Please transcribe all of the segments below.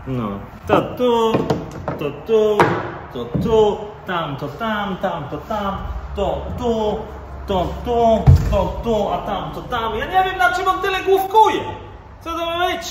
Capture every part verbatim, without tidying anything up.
No. To tu, to tu, to tu, tam, to tam, tam, to tam, to tu, to tu, to tu, a tam, to tam. Ja nie wiem, na czym on tyle główkuje. Co to ma być?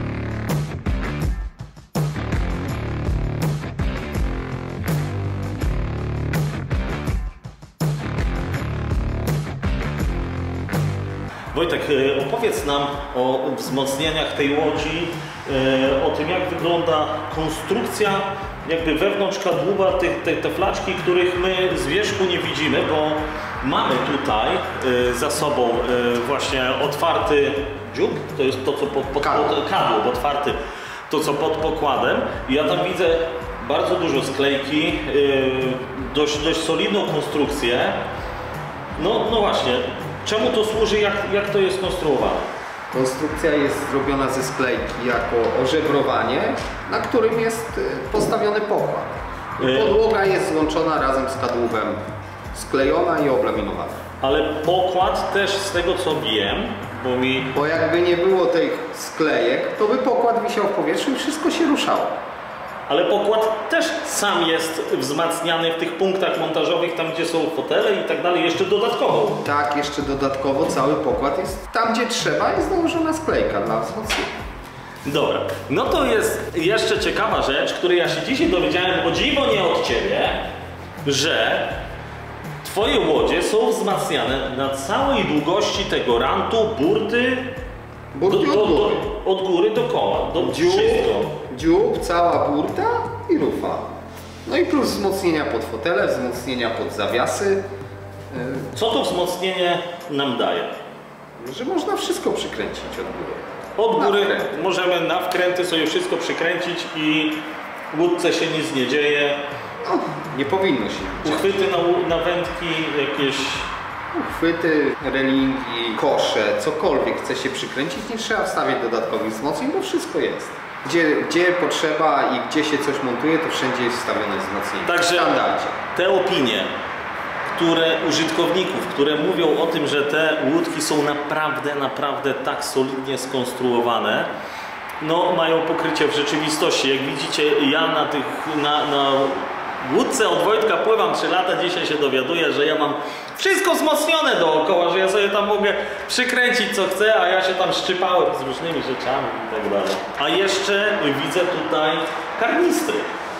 Wojtek, opowiedz nam o wzmocnieniach tej łodzi, o tym, jak wygląda konstrukcja jakby wewnątrz kadłuba, te, te, te flaczki, których my z wierzchu nie widzimy, bo mamy tutaj za sobą właśnie otwarty dziób, to jest to, co pod, pod, pod kadłub, otwarty, to co pod pokładem. Ja tam widzę bardzo dużo sklejki, dość, dość solidną konstrukcję. No, no właśnie. Czemu to służy, jak, jak to jest konstruowane? Konstrukcja jest zrobiona ze sklejki jako ożebrowanie, na którym jest postawiony pokład. Podłoga jest złączona razem z kadłubem, sklejona i oblaminowana. Ale pokład też, z tego co wiem, bo mi... Bo jakby nie było tych sklejek, to by pokład wisiał w powietrzu i wszystko się ruszało. Ale pokład też sam jest wzmacniany w tych punktach montażowych, tam gdzie są fotele i tak dalej, jeszcze dodatkowo. Tak, jeszcze dodatkowo cały pokład jest tam, gdzie trzeba, jest nałożona sklejka dla wzmocnienia. Dobra, no to jest jeszcze ciekawa rzecz, której ja się dzisiaj dowiedziałem, o dziwo nie od Ciebie, że Twoje łodzie są wzmacniane na całej długości tego rantu, burty, burty do, do, od góry. Do, od góry do koła, do dziób, wszystko. Dziób, cała burta i rufa. No i plus wzmocnienia pod fotele, wzmocnienia pod zawiasy. Co to wzmocnienie nam daje? Że można wszystko przykręcić od góry. Od góry możemy na wkręty sobie wszystko przykręcić i łódce się nic nie dzieje. No, nie powinno się. Uchwyty na, na wędki, jakieś... Uchwyty, relingi, kosze, cokolwiek chce się przykręcić, nie trzeba wstawiać dodatkowych wzmocnień, bo wszystko jest. Gdzie, gdzie potrzeba i gdzie się coś montuje, to wszędzie jest wstawione wzmocnienie. Także w standardzie. Te opinie, które użytkowników, które mówią o tym, że te łódki są naprawdę, naprawdę tak solidnie skonstruowane, no mają pokrycie w rzeczywistości. Jak widzicie, ja na tych, na, na łódce od Wojtka pływam trzy lata, dzisiaj się dowiaduję, że ja mam wszystko wzmocnione dookoła, że ja sobie tam mogę przykręcić co chcę, a ja się tam szczypałem z różnymi rzeczami i tak dalej. A jeszcze widzę tutaj karnistry.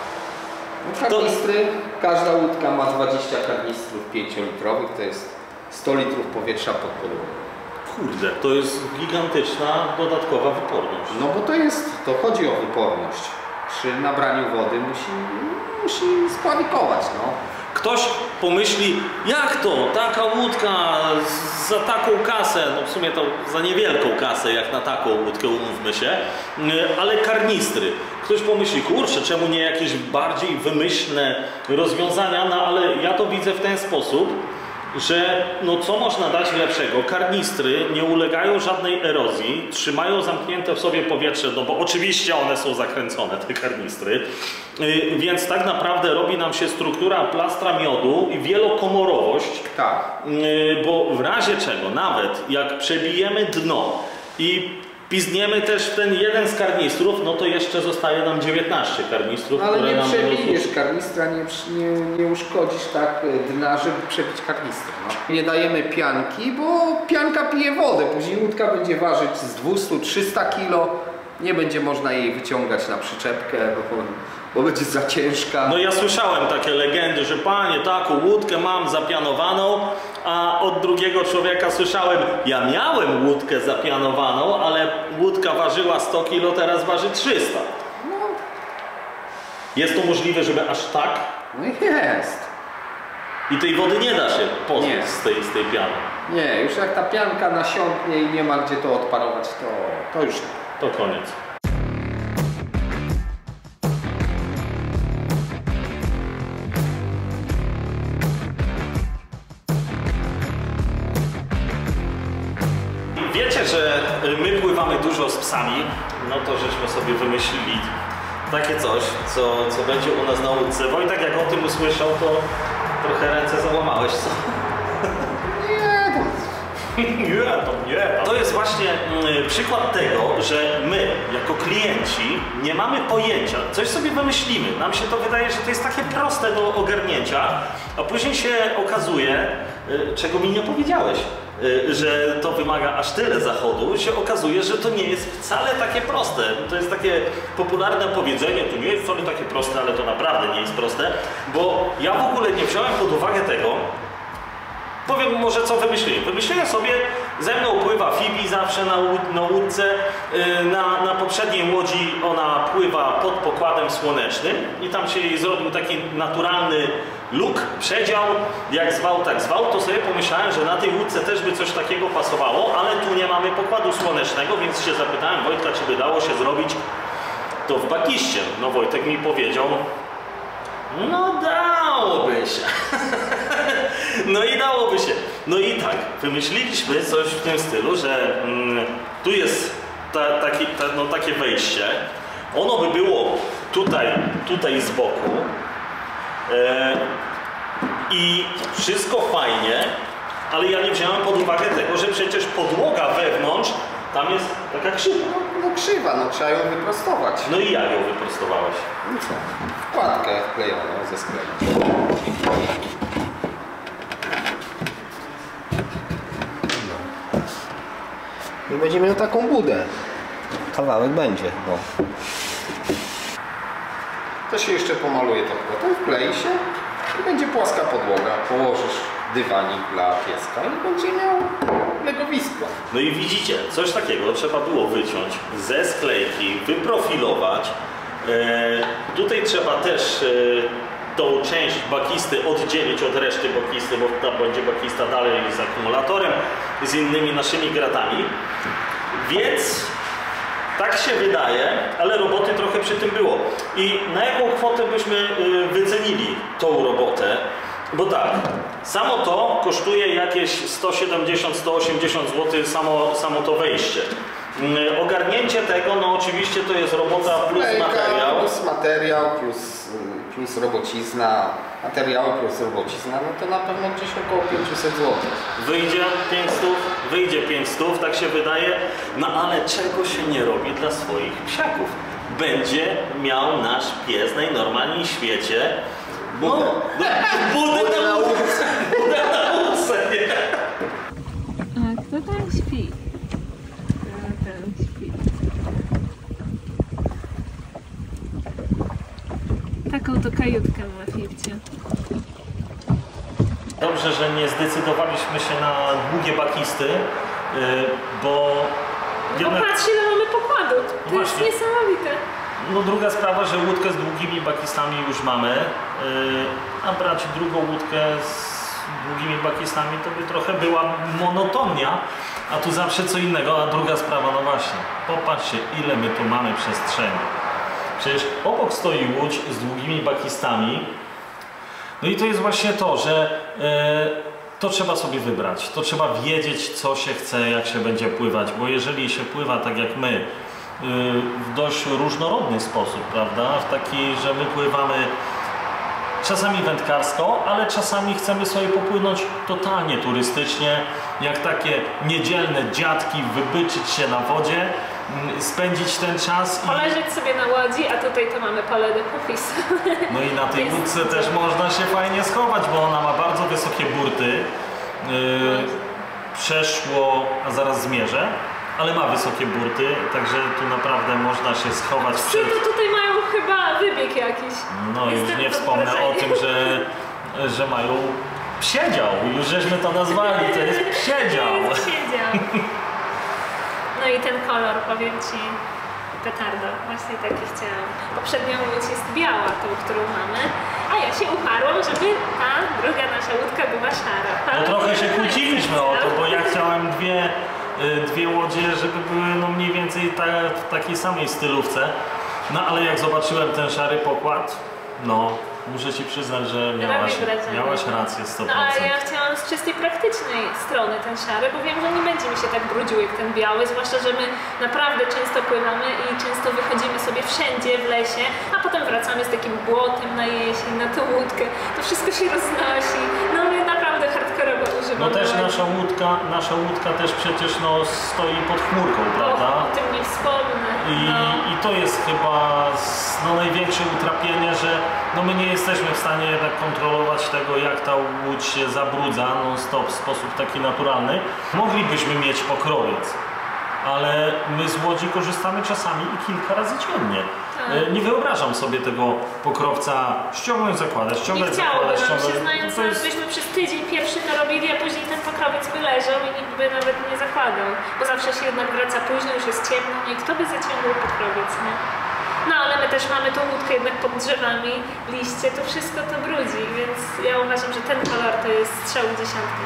No, karnistry, to... każda łódka ma dwadzieścia karnistrów pięciolitrowych, to jest sto litrów powietrza pod podłogą. Kurde, to jest gigantyczna dodatkowa wyporność. No bo to jest, to chodzi o wyporność. Przy nabraniu wody musi, musi spławikować, no. Ktoś pomyśli, jak to, taka łódka za taką kasę, no w sumie to za niewielką kasę jak na taką łódkę, umówmy się, ale karnistry. Ktoś pomyśli, kurczę, czemu nie jakieś bardziej wymyślne rozwiązania, no ale ja to widzę w ten sposób, że no co można dać lepszego? Karnistry nie ulegają żadnej erozji, trzymają zamknięte w sobie powietrze, no bo oczywiście one są zakręcone, te karnistry, yy, więc tak naprawdę robi nam się struktura plastra miodu i wielokomorowość, tak. Yy, bo w razie czego, nawet jak przebijemy dno i pizdniemy też w ten jeden z karnistrów, no to jeszcze zostaje nam dziewiętnaście karnistrów. Ale które nie nam przebijesz karnistra, nie, nie, nie uszkodzisz tak dna, żeby przebić karnistr. No. Nie dajemy pianki, bo pianka pije wodę. Później łódka będzie ważyć z dwieście do trzystu kilo. Nie będzie można jej wyciągać na przyczepkę, bo, bo będzie za ciężka. No ja słyszałem takie legendy, że panie, taką łódkę mam zapianowaną, a od drugiego człowieka słyszałem, ja miałem łódkę zapianowaną, ale łódka ważyła sto kilo, teraz waży trzysta. No. Jest to możliwe, żeby aż tak? No jest. I tej wody nie da się pozbyć z tej, z tej piany? Nie, już jak ta pianka nasiąknie i nie ma gdzie to odparować, to, to już nie. To koniec. Wiecie, że my pływamy dużo z psami, no to żeśmy sobie wymyślili takie coś, co, co będzie u nas na łódce. Wojtek, jak o tym usłyszał, to trochę ręce załamałeś, co? Nie, to Nie, to nie. To jest właśnie mm, przykład tego, że my, jako klienci, nie mamy pojęcia. Coś sobie wymyślimy. Nam się to wydaje, że to jest takie proste do ogarnięcia, a później się okazuje, y, czego mi nie powiedziałeś, y, że to wymaga aż tyle zachodu, się okazuje, że to nie jest wcale takie proste. To jest takie popularne powiedzenie, to nie jest wcale takie proste, ale to naprawdę nie jest proste, bo ja w ogóle nie wziąłem pod uwagę tego. Powiem może co wymyśliłem. Wymyśliłem sobie, ze mną pływa Phoebe zawsze na, na łódce. Na, na poprzedniej łodzi ona pływa pod pokładem słonecznym i tam się jej zrobił taki naturalny luk, przedział, jak zwał, tak zwał. To sobie pomyślałem, że na tej łódce też by coś takiego pasowało, ale tu nie mamy pokładu słonecznego, więc się zapytałem Wojtka, czy by dało się zrobić to w bakiście. No Wojtek mi powiedział, no dałoby się. No i dałoby się. No i tak, wymyśliliśmy coś w tym stylu, że mm, tu jest ta, taki, ta, no, takie wejście. Ono by było tutaj, tutaj z boku. E, I wszystko fajnie, ale ja nie wziąłem pod uwagę tego, że przecież podłoga wewnątrz tam jest taka krzywa. No, no krzywa, no trzeba ją wyprostować. No i jak ją wyprostowałeś? No co? Wkładkę wklejoną ze skleju. I będziemy miał taką budę. Kawałek będzie, bo to się jeszcze pomaluje to potem, wklei się i będzie płaska podłoga. Położysz dywanik dla pieska i będzie miał legowisko. No i widzicie, coś takiego trzeba było wyciąć ze sklejki, wyprofilować. E, tutaj trzeba też e, tą część bakisty oddzielić od reszty bakisty, bo tam będzie bakista dalej z akumulatorem, z innymi naszymi gratami. Więc tak się wydaje, ale roboty trochę przy tym było. I na jaką kwotę byśmy y, wycenili tą robotę? Bo tak, samo to kosztuje jakieś sto siedemdziesiąt do stu osiemdziesięciu złotych samo, samo to wejście. Y, ogarnięcie tego, no oczywiście to jest robota plus Lejka, materiał. plus materiał, plus, plus robocizna. Materiały plus robocizna, no to na pewno gdzieś około pięćset złotych. Wyjdzie pięćset, wyjdzie pięćset, tak się wydaje, no ale czego się nie robi dla swoich psiaków? Będzie miał nasz pies najnormalniej w świecie budę, no, budę, budę na łódce, budę na łódce, nie? A kto tam śpi? Kto tam śpi? Taką to kajutkę ma Fibcia. Dobrze, że nie zdecydowaliśmy się na długie bakisty, bo... No patrz, ile mamy pokładu. To Właśnie. jest niesamowite. No druga sprawa, że łódkę z długimi bakistami już mamy, a brać drugą łódkę z długimi bakistami to by trochę była monotonia, a tu zawsze co innego. A druga sprawa, no właśnie, popatrzcie, ile my tu mamy przestrzeni. Przecież obok stoi łódź z długimi bakistami. No i to jest właśnie to, że e, to trzeba sobie wybrać. To trzeba wiedzieć, co się chce, jak się będzie pływać. Bo jeżeli się pływa tak jak my, e, w dość różnorodny sposób, prawda? W taki, że my pływamy czasami wędkarsko, ale czasami chcemy sobie popłynąć totalnie turystycznie, jak takie niedzielne dziadki, wybyczyć się na wodzie, spędzić ten czas i... Poleżeć sobie na łodzi, a tutaj to mamy pole de popis. No i na tej łódce też można się fajnie schować, bo ona ma bardzo wysokie burty. Yy, przeszło, a zaraz zmierzę, ale ma wysokie burty, także tu naprawdę można się schować Psy przed... to tutaj mają chyba wybieg jakiś. No już Jestem nie pod wspomnę o wrażeniem. tym, że, że mają psiedział. Już żeśmy to nazwali, to jest psiedział. Siedział. No i ten kolor, powiem Ci, petarda, właśnie taki chciałam. Poprzednia łódź jest biała, tą, którą mamy, a ja się uparłam, żeby ta druga nasza łódka była szara. No trochę się kłóciliśmy o to, bo ja chciałem dwie, y, dwie łodzie, żeby były no mniej więcej ta, w takiej samej stylówce. No ale jak zobaczyłem ten szary pokład, no muszę Ci przyznać, że miałaś, miałaś rację sto procent. No ale ja chciałam z czystej praktycznej strony ten szary, bo wiem, że nie będzie mi się tak brudził jak ten biały, zwłaszcza, że my naprawdę często pływamy i często wychodzimy sobie wszędzie w lesie, a potem wracamy z takim błotem na jesień, na tą łódkę, to wszystko się roznosi. No my naprawdę hardkorowo używamy. No też ładnie. nasza łódka, nasza łódka też przecież no, stoi pod chmurką, prawda? O, o tym nie wspomnę. I, No. I to jest chyba no, największe utrapienie, że no, my nie jesteśmy w stanie jednak kontrolować tego, jak ta łódź się zabrudza non-stop w sposób taki naturalny. Moglibyśmy mieć pokrowiec, ale my z łodzi korzystamy czasami i kilka razy dziennie. Tak. Nie wyobrażam sobie tego pokrowca ściągnąć, zakładać, Nie ściągać, chciałoby zakładać, nam ściągać. się, znając To nas, jest- byśmy przez tydzień pierwszy to robili, a później ten pokrowiec by leżał i nikt by nawet nie zakładał. Bo zawsze się jednak wraca późno, już jest ciemno, no i kto by zaciągał pokrowiec, nie? No ale my też mamy tą łódkę jednak pod drzewami, liście, to wszystko to brudzi, więc ja uważam, że ten kolor to jest strzał w dziesiątkę.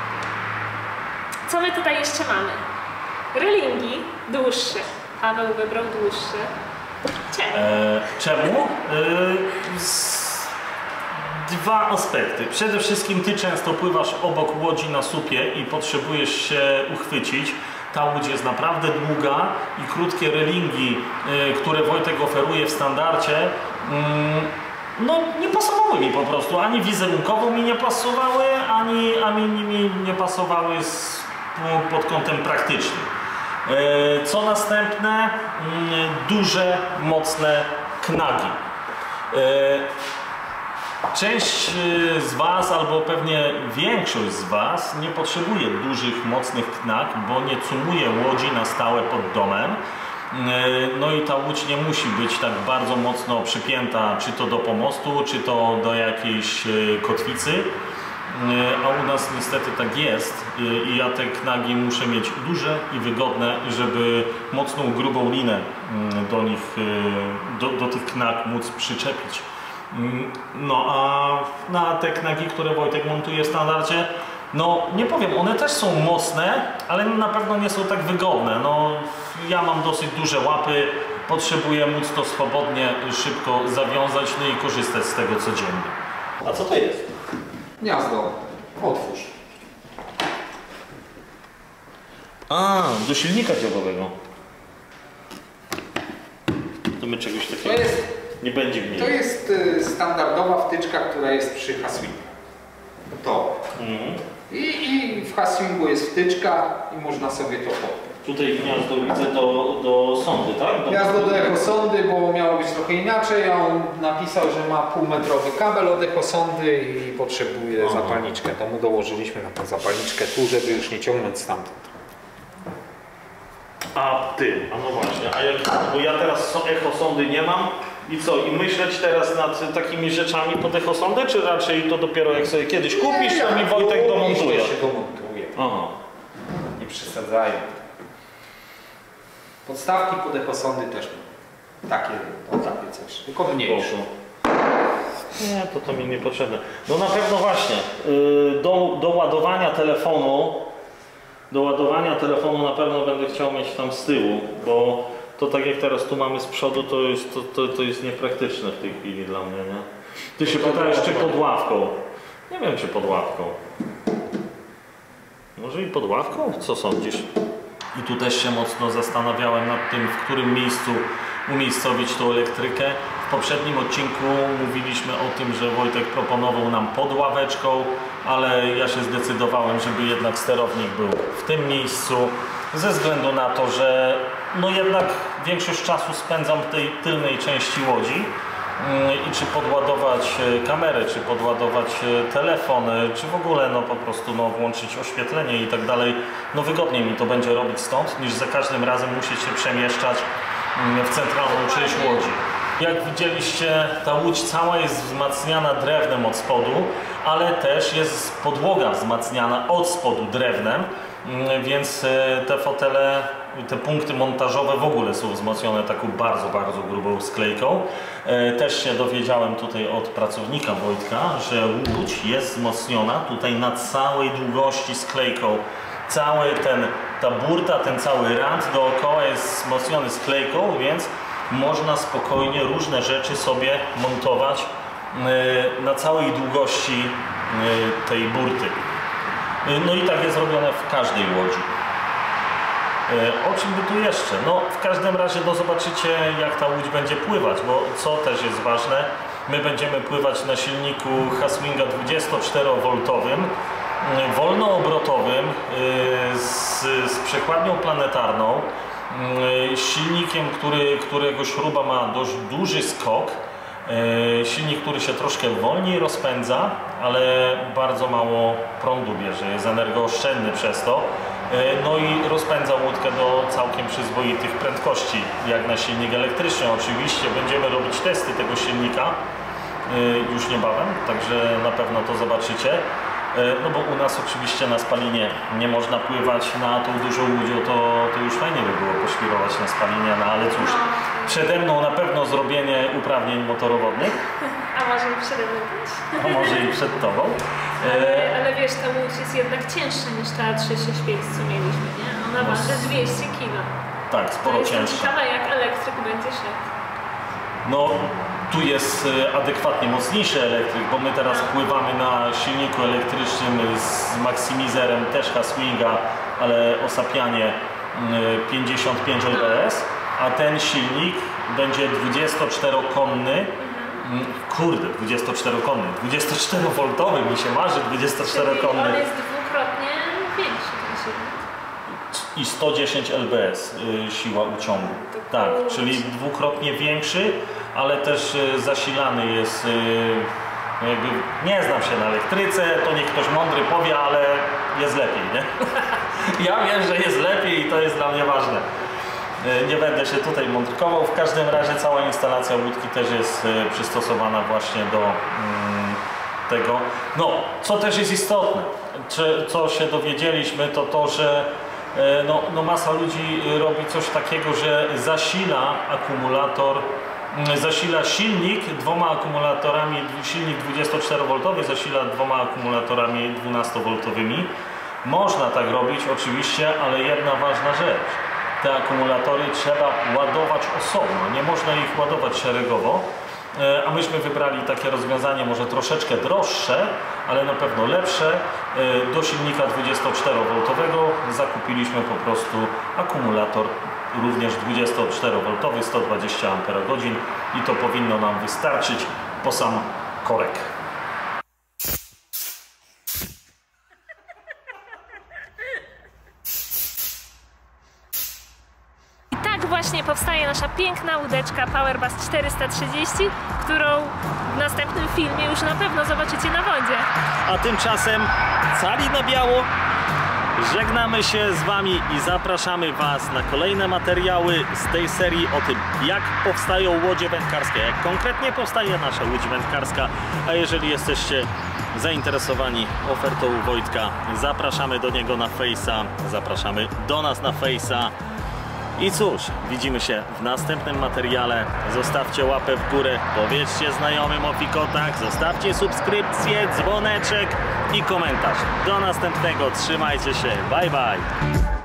Co my tutaj jeszcze mamy? Relingi dłuższe. Paweł wybrał dłuższe. Czemu? E, czemu? E, z... Dwa aspekty. Przede wszystkim ty często pływasz obok łodzi na słupie i potrzebujesz się uchwycić. Ta łódź jest naprawdę długa i krótkie relingi, e, które Wojtek oferuje w standardzie, mm, no nie pasowały mi po prostu. Ani wizerunkowo mi nie pasowały, ani, ani mi nie pasowały z, pod kątem praktycznym. E, Co następne? Mm, Duże, mocne knagi. E, Część e, z Was, albo pewnie większość z Was nie potrzebuje dużych, mocnych knag, bo nie cumuje łodzi na stałe pod domem. E, No i ta łódź nie musi być tak bardzo mocno przypięta, czy to do pomostu, czy to do jakiejś e, kotwicy. A u nas niestety tak jest i ja te knagi muszę mieć duże i wygodne, żeby mocną, grubą linę do nich, do, do tych knag móc przyczepić. No a na te knagi, które Wojtek montuje w standardzie, no nie powiem, one też są mocne, ale na pewno nie są tak wygodne. No, ja mam dosyć duże łapy, potrzebuję móc to swobodnie, szybko zawiązać, no i korzystać z tego codziennie. A co to jest? Gniazdo. Otwórz. A, do silnika dziobowego. To my czegoś To takiego jest, nie będzie w niej. to jest y, standardowa wtyczka, która jest przy Haswingu. To. Mhm. I, I w Haswingu jest wtyczka i można sobie to podpiąć. Tutaj gniazdo widzę do, do sondy, tak? Do... Gniazdo do echosondy, bo miało być trochę inaczej, a on napisał, że ma półmetrowy kabel od echosondy i potrzebuje Aha. zapalniczkę. To mu dołożyliśmy na tą zapalniczkę tu, żeby już nie ciągnąć stamtąd. A ty, a no właśnie, a jak, bo ja teraz so- echosondy nie mam i co? I myśleć teraz nad takimi rzeczami pod echosondę, czy raczej to dopiero jak sobie kiedyś kupisz, to mi Wojtek domontuje? To się domontuje. Aha. Nie przesadzają. Podstawki pod echosondy też mam. Takie, o takie coś, tylko mniejsze. Nie, to to mi niepotrzebne. No na pewno właśnie, yy, do, do ładowania telefonu, do ładowania telefonu na pewno będę chciał mieć tam z tyłu, bo to tak jak teraz tu mamy z przodu, to jest, to, to, to jest niepraktyczne w tej chwili dla mnie, nie? Ty się pytałeś, czy pod ławką. Nie wiem, czy pod ławką. Może i pod ławką? Co sądzisz? I tu też się mocno zastanawiałem nad tym, w którym miejscu umiejscowić tą elektrykę. W poprzednim odcinku mówiliśmy o tym, że Wojtek proponował nam pod ławeczką, ale ja się zdecydowałem, żeby jednak sterownik był w tym miejscu, ze względu na to, że no jednak większość czasu spędzam w tej tylnej części łodzi. I czy podładować kamerę, czy podładować telefon, czy w ogóle no po prostu no, włączyć oświetlenie i tak dalej, no wygodniej mi to będzie robić stąd, niż za każdym razem musieć się przemieszczać w centralną część łodzi. Jak widzieliście, ta łódź cała jest wzmacniana drewnem od spodu, ale też jest podłoga wzmacniana od spodu drewnem, więc te fotele, te punkty montażowe w ogóle są wzmocnione taką bardzo, bardzo grubą sklejką. Też się dowiedziałem tutaj od pracownika Wojtka, że łódź jest wzmocniona tutaj na całej długości sklejką. Cały ten, ta burta, ten cały rand dookoła jest wzmocniony sklejką, więc można spokojnie różne rzeczy sobie montować na całej długości tej burty. No i tak jest robione w każdej łodzi. O czym by tu jeszcze? No w każdym razie no zobaczycie, jak ta łódź będzie pływać, bo co też jest ważne, my będziemy pływać na silniku Haswinga dwudziestoczterowoltowym wolnoobrotowym z, z przekładnią planetarną, silnikiem, który, którego śruba ma dość duży skok, silnik, który się troszkę wolniej rozpędza, ale bardzo mało prądu bierze, jest energooszczędny przez to. No i rozpędza łódkę do całkiem przyzwoitych prędkości, jak na silnik elektryczny. Oczywiście będziemy robić testy tego silnika już niebawem, także na pewno to zobaczycie. No bo u nas oczywiście na spalinie nie można pływać na tą dużą łodzią, to, to już fajnie by było poświrować na spalinie, no ale cóż, przede mną na pewno zrobienie uprawnień motorowodnych. A może i przede mną też. A może i przed tobą. Ale, ale wiesz, ta łódź jest jednak cięższa niż ta trzysta sześćdziesiąt pięć, co mieliśmy, nie? Ona No, waży dwieście kilo. Tak, sporo To jestem cięższa. ciekawa, jak elektryk będzie szedł. No, tu jest adekwatnie mocniejszy elektryk, bo my teraz pływamy na silniku elektrycznym z maksimizerem też Swinga, ale osapianie pięćdziesiąt pięć L B S, a ten silnik będzie dwudziestoczterokonny. Kurde, dwudziestoczterokonny, dwudziestoczterowoltowy mi się marzy, dwudziestoczterokonny. On jest dwukrotnie większy ten silnik. I sto dziesięć L B S y, siła uciągu. Tak, czyli dwukrotnie większy, ale też y, zasilany jest, y, jakby nie znam się na elektryce, to niech ktoś mądry powie, ale jest lepiej, nie? Ja wiem, że jest lepiej i to jest dla mnie ważne. Y, nie będę się tutaj mądrkował, w każdym razie cała instalacja łódki też jest y, przystosowana właśnie do y, tego. No, co też jest istotne, czy, co się dowiedzieliśmy, to to, że No, no masa ludzi robi coś takiego, że zasila akumulator, zasila silnik dwoma akumulatorami, silnik dwudziestoczterowoltowy zasila dwoma akumulatorami dwunastowoltowymi. Można tak robić oczywiście, ale jedna ważna rzecz. Te akumulatory trzeba ładować osobno, nie można ich ładować szeregowo. A myśmy wybrali takie rozwiązanie może troszeczkę droższe, ale na pewno lepsze. Do silnika dwudziestoczterowoltowego zakupiliśmy po prostu akumulator również dwudziestoczterowoltowy, sto dwadzieścia amperogodzin i to powinno nam wystarczyć po sam korek. Właśnie powstaje nasza piękna łódeczka Powerbus czterysta trzydzieści, którą w następnym filmie już na pewno zobaczycie na wodzie. A tymczasem cali na biało żegnamy się z Wami i zapraszamy Was na kolejne materiały z tej serii o tym, jak powstają łodzie wędkarskie, jak konkretnie powstaje nasza łódź wędkarska. A jeżeli jesteście zainteresowani ofertą Wojtka, zapraszamy do niego na Face'a, zapraszamy do nas na Face'a. I cóż, widzimy się w następnym materiale. Zostawcie łapę w górę, powiedzcie znajomym o Fikotach, zostawcie subskrypcję, dzwoneczek i komentarz. Do następnego, trzymajcie się, bye bye!